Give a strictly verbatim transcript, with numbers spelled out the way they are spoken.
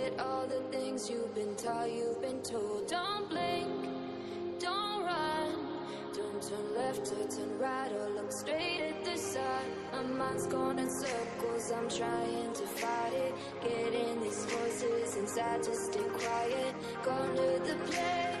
forget all the things you've been taught, you've been told. Don't blink, don't run, don't turn left or turn right or look straight at the sun. My mind's going in circles, I'm trying to fight it. Getting these voices inside to stay quiet. Gone to the place